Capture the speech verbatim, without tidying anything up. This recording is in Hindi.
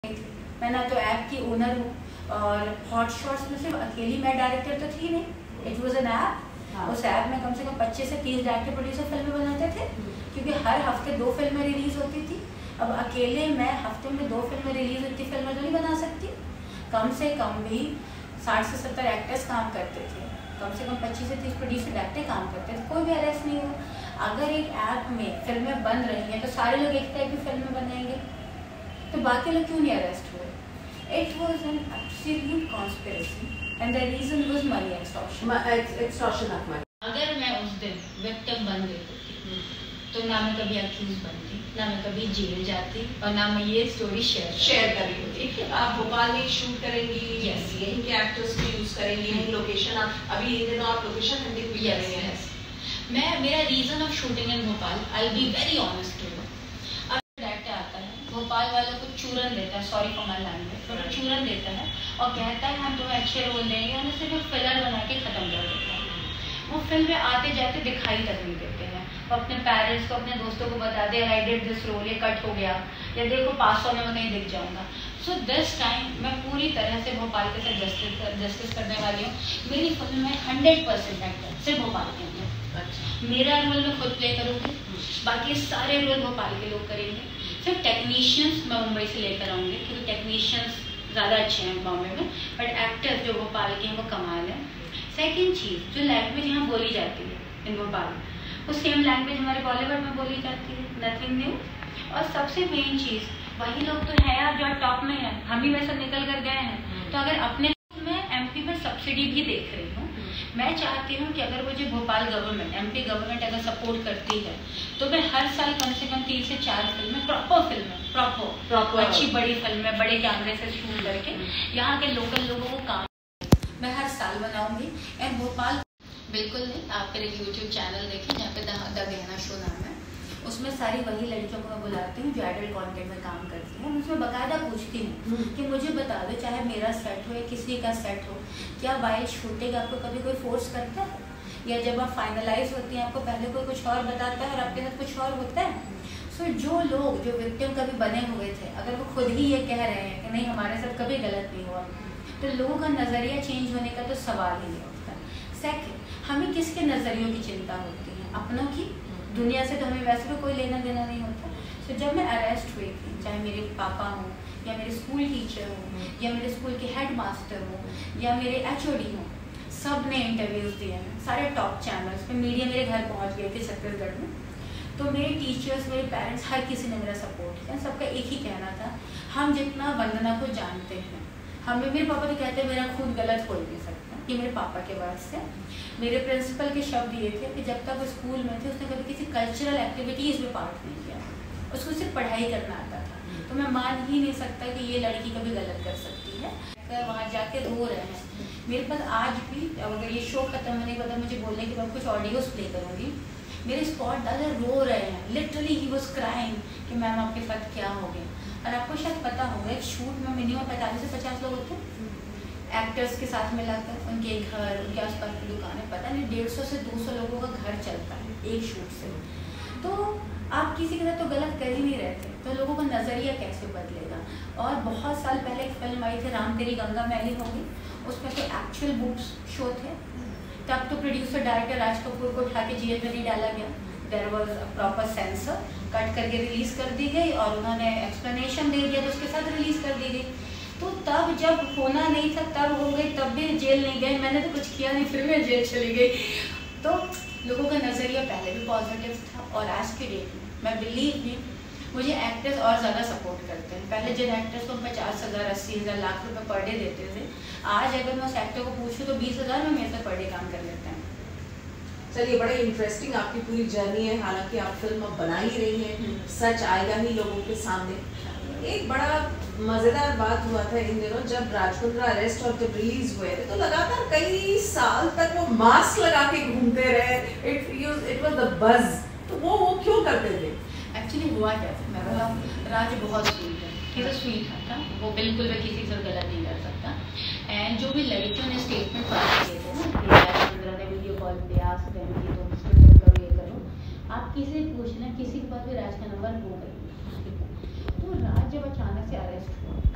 मैं ना तो ऐप की ओनर हूँ और हॉट शॉट्स में सिर्फ अकेली मैं डायरेक्टर तो थी नहीं, इट वाज एन ऐप। उस ऐप में कम से कम पच्चीस से तीस डायरेक्टर प्रोड्यूसर फिल्में बनाते थे क्योंकि हर हफ्ते दो फिल्में रिलीज होती थी। अब अकेले मैं हफ्ते में दो फिल्में रिलीज होती फिल्में तो नहीं बना सकती। कम से कम भी साठ से सत्तर एक्टर्स काम करते थे, कम से कम पच्चीस से तीस प्रोड्यूसर डायरेक्टर काम करते थे, कोई भी अरेस्ट नहीं हुआ। अगर एक ऐप में फिल्में बन रही हैं तो सारे लोग एक टाइप की फिल्में बनाएंगे, तो बाकी लोग क्यों नहीं अरेस्ट हुए? It was an absolute conspiracy and the reason was money extortion. Extortion of money. अगर मैं उस दिन विक्टिम बन गई थी तो ना मैं कभी अक्यूज बनती, ना मैं कभी जेल जाती और ना मैं ये स्टोरी शेयर शेयर करी होती। आप भोपाल में शूट करेंगी, yes. यहीं के एक्टर्स को यूज करेंगी, यहीं लोकेशन आप अभी ये दिनों आप लोकेशन हंटिंग भी कर रही हैं। मैं मेरा reason of shooting in Bhopal, I will be very honest to you. Bhopal वालों को चूरन देता है, सॉरी फॉर माय लैंग्वेज, तो चूरन देता है और कहता है हम तुम्हें अच्छे रोल देंगे, उन्हें सिर्फ फिलर बना के खत्म कर देता है। वो फिल्म में आते जाते दिखाई तक नहीं देते हैं। वो अपने पेरेंट्स को, अपने दोस्तों को बता दे आई डिड दिस रोल, ये कट हो गया, या देखो पास होने में कहीं दिख जाऊंगा। सो दिस टाइम मैं पूरी तरह से भोपाल के साथ जस्टिस जस्टिस करने वाली हूँ। मेरी फिल्म में हंड्रेड परसेंट एक्टर सिर्फ भोपाल के अंदर। मेरा रोल मैं खुद प्ले करूँगी, बाकी सारे रोल भोपाल के लोग करेंगे। सिर्फ टेक्नीशियंस मैं मुंबई से लेकर आऊँगी क्योंकि टेक्नीशियंस ज़्यादा अच्छे हैं बॉम्बे में, बट एक्टर्स जो भोपाल के हैं वो कमाल है। सेकेंड चीज़, जो लैंग्वेज यहाँ बोली जाती है इन भोपाल, वो सेम लैंग्वेज हमारे बॉलीवुड में बोली जाती है, नथिंग न्यू। और सबसे मेन चीज़, वही लोग तो है यार जो टॉप में है, हम ही में से निकल कर गए हैं। तो अगर अपने मैं एमपी में सब्सिडी भी देख रही हूँ, मैं चाहती हूँ कि अगर मुझे भोपाल गवर्नमेंट, एमपी गवर्नमेंट अगर सपोर्ट करती है तो मैं हर साल कम से कम तीन से चार फिल्में, प्रॉपर फिल्में, प्रॉपर प्रॉपर अच्छी बड़ी फिल्में बड़े कैमरे से शूट करके यहाँ के लोकल लोगों को काम मैं हर साल बनाऊंगी। एंड भोपाल बिल्कुल नहीं, आप मेरे यूट्यूब चैनल देखें जहाँ पे द गहना शो नाम है, उसमें सारी वही लड़कियों को मैं बुलाती हूँ जो एडल्ट कंटेंट में काम करती हैं। उसमें बाकायदा पूछती हूँ कि मुझे बता दो, चाहे मेरा सेट हो या किसी का सेट हो, क्या वाइल शूटिंग आपको कभी कोई फोर्स करता है, या जब आप फाइनलाइज होती हैं आपको पहले कोई कुछ और बताता है और आपके साथ कुछ और होता है? सो so, जो लोग जो विक्टिम कभी बने हुए थे, अगर वो खुद ही ये कह रहे हैं कि नहीं हमारे साथ कभी गलत नहीं हुआ, तो लोगों का नज़रिया चेंज होने का तो सवाल ही नहीं उठता। सेकेंड, हमें किसके नज़रियों की चिंता होती है? अपनों की। दुनिया से तो हमें वैसे भी कोई लेना देना नहीं होता। तो जब मैं अरेस्ट हुई थी, चाहे मेरे पापा हों या मेरे स्कूल टीचर हों या मेरे स्कूल के हेड मास्टर हों या मेरे एच ओ डी हों, सब ने इंटरव्यूज़ दिए हैं, सारे टॉप चैनल्स पे, मीडिया मेरे घर पहुंच गए थे छत्तीसगढ़ में। तो मेरे टीचर्स, मेरे पेरेंट्स, हर किसी ने मेरा सपोर्ट किया। सबका एक ही कहना था, हम जितना वंदना को जानते हैं, हमें, मेरे पापा तो कहते हैं मेरा खून गलत हो ही नहीं सकता, ये मेरे पापा के बाद से। मेरे प्रिंसिपल के शब्द ये थे कि जब तक वो स्कूल में थे उसने कभी किसी कल्चरल एक्टिविटीज़ में पार्ट नहीं किया, उसको सिर्फ पढ़ाई करना आता था। तो मैं मान ही नहीं सकता कि ये लड़की कभी गलत कर सकती है। अगर वहाँ जाके रो रहे हैं, मेरे पास आज भी, अगर ये शो खत्म होने के बाद मुझे बोलने के बाद कुछ ऑडियोज प्ले करूँगी, मेरे स्पॉट दादा रो रहे हैं, लिटरली ही वाज क्राइंग कि मैम आपके साथ क्या हो गया। और आपको शायद पता होगा एक शूट में मिनिमम पैंतालीस से पचास लोग होते हैं, एक्टर्स के साथ मिलाकर, उनके घर, उनके आसपास की दुकानें, पता नहीं डेढ़ सौ से दो सौ लोगों का घर चलता है एक शूट से। तो आप किसी के साथ तो गलत कर ही नहीं रहे थे, तो लोगों का नज़रिया कैसे बदलेगा? और बहुत साल पहले एक फिल्म आई थी राम तेरी गंगा मैली होगी, उसमें तो एक्चुअल बुक्स शो थे, तब तो प्रोड्यूसर डायरेक्टर राज कपूर को उठा के जेल में नहीं डाला गया। There was a proper censor, cut करके रिलीज़ कर दी गई और उन्होंने एक्सप्लेनेशन दे दिया तो उसके साथ रिलीज़ कर दी गई। तो तब जब होना नहीं था तब हो गई, तब भी जेल नहीं गए, मैंने तो कुछ किया नहीं, फिर मैं जेल चली गई। तो लोगों का नज़रिया पहले भी पॉजिटिव था और आज के डेट में मैं बिलीव नहीं, मुझे एक्टर्स और ज़्यादा सपोर्ट करते हैं। पहले जिन एक्टर्स को पचास हज़ार अस्सी हज़ार लाख रुपए पर डे देते थे, आज अगर मैं उस एक्टर को पूछूँ तो बीस हज़ार में मेरे से पर डे काम कर लेते हैं। चलिए, बड़े इंटरेस्टिंग आपकी पूरी जर्नी है। हालांकि आप फिल्म अब बना ही रही हैं, सच आएगा ही लोगों के सामने। एक बड़ा मजेदार बात हुआ था इन दिनों जब राजकुंद्रा अरेस्ट और जब रिलीज हुए थे, तो लगातार कई साल तक वो मास्क लगा के घूमते रहे। इट इट वाज द बज। तो वो वो क्यों करते थे? एक्चुअली हुआ क्या था, मैं बताऊँ, राज बहुत स्वीट है, ही तो स्वीट था, वो बिल्कुल भी किसी से गलत नहीं कर सकता। एंड जो भी लड़कियों ने स्टेटमेंट पास किए थे ना, राजकुंद्रा ने वीडियो कॉल पे आज करेंगे तो मुझसे करो ये करो, आप किसी से पूछना, किसी के पास भी राज का नंबर हो गई। तो राज जब अचानक से अरेस्ट हुआ